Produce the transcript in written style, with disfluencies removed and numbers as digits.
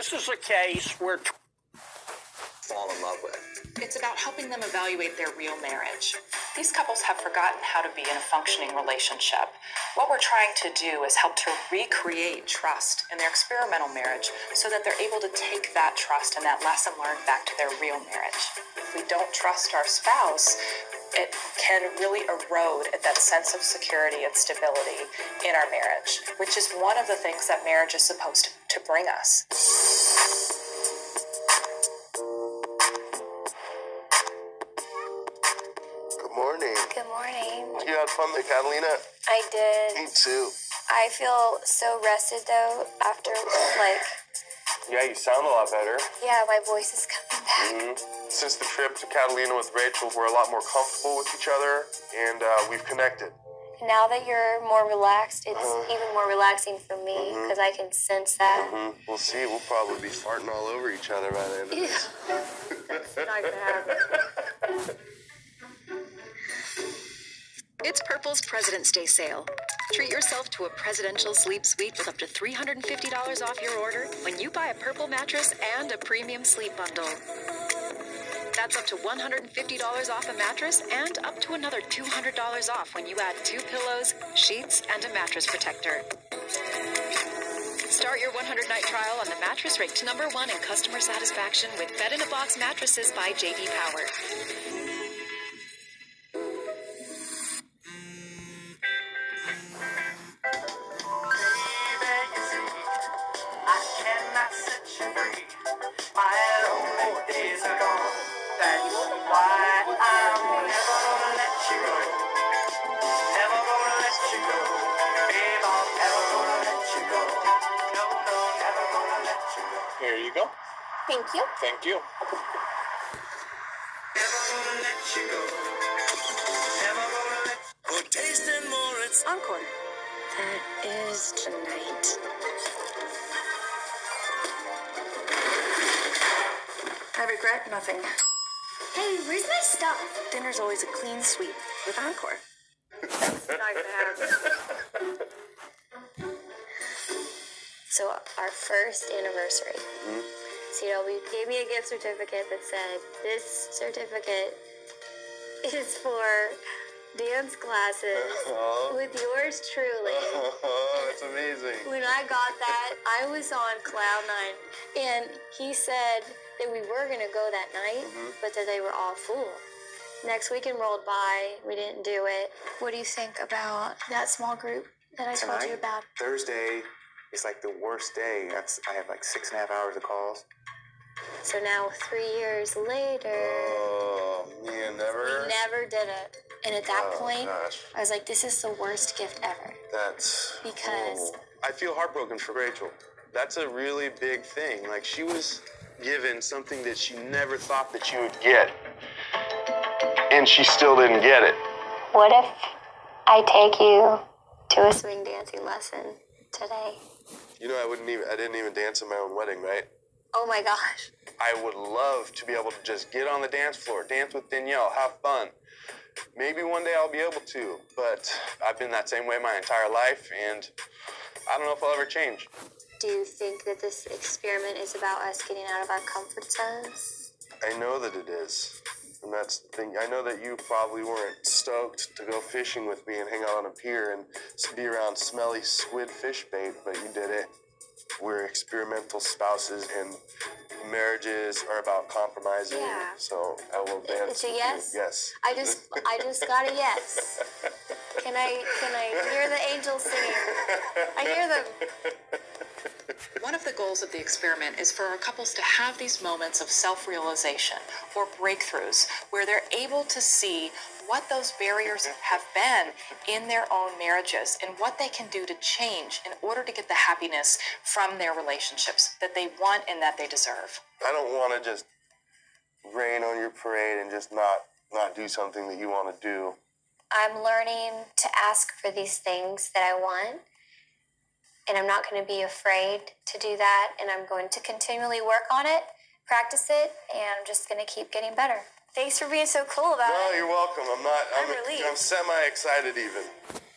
This is a case where fall in love with. It's about helping them evaluate their real marriage. These couples have forgotten how to be in a functioning relationship. What we're trying to do is help to recreate trust in their experimental marriage so that they're able to take that trust and that lesson learned back to their real marriage. If we don't trust our spouse, it can really erode at that sense of security and stability in our marriage, which is one of the things that marriage is supposed to bring us. Good morning. Good morning. You had fun with Catalina? I did. Me too. I feel so rested though after Yeah, you sound a lot better. yeah, my voice is coming back. Since the trip to Catalina with Rachel, we're a lot more comfortable with each other, and we've connected. Now that you're more relaxed, it's even more relaxing for me because I can sense that. We'll see. We'll probably be farting all over each other by the end of this. That's not gonna happen. It's Purple's President's Day sale. Treat yourself to a presidential sleep suite with up to $350 off your order when you buy a Purple mattress and a premium sleep bundle. That's up to $150 off a mattress and up to another $200 off when you add 2 pillows, sheets, and a mattress protector. Start your 100-night trial on the mattress ranked #1 in customer satisfaction with Bed-in-a-Box mattresses by J.D. Power. Here you go. Thank you. Thank you. Encore. That is tonight. I regret nothing. Hey, where's my stuff? Dinner's always a clean sweep with Encore. That's not gonna happen. So our first anniversary. CW gave me a gift certificate that said, this certificate is for dance classes with yours truly. That's amazing. When I got that, I was on cloud 9. And he said that we were going to go that night, but that they were all full. Next weekend rolled by. We didn't do it. What do you think about that small group that I told you about? Thursday is like the worst day. I have like 6.5 hours of calls. So now 3 years later, Oh, man, never. we never did it. And at that point, Gosh. I was like, this is the worst gift ever. That's Because- I feel heartbroken for Rachel. That's a really big thing. Like, she was given something that she never thought that she would get, and she still didn't get it. What if I take you to a swing dancing lesson today? You know, I didn't even dance at my own wedding, right? Oh my gosh. I would love to be able to just get on the dance floor, dance with Danielle, have fun. Maybe one day I'll be able to, but I've been that same way my entire life, and I don't know if I'll ever change. Do you think that this experiment is about us getting out of our comfort zones? I know that it is. And that's the thing. I know that you probably weren't stoked to go fishing with me and hang out on a pier and be around smelly squid fish bait, but you did it. We're experimental spouses, and marriages are about compromising. Yeah. So I will dance. It's a with yes? you. Yes. I just got a yes. Can I hear the angels singing? I hear them. One of the goals of the experiment is for our couples to have these moments of self-realization or breakthroughs where they're able to see what those barriers have been in their own marriages and what they can do to change in order to get the happiness from their relationships that they want and that they deserve. I don't want to just rain on your parade and just not do something that you want to do. I'm learning to ask for these things that I want. And I'm not going to be afraid to do that. And I'm going to continually work on it, practice it, and I'm just going to keep getting better. Thanks for being so cool about it. No, you're welcome. I'm relieved. semi-excited even.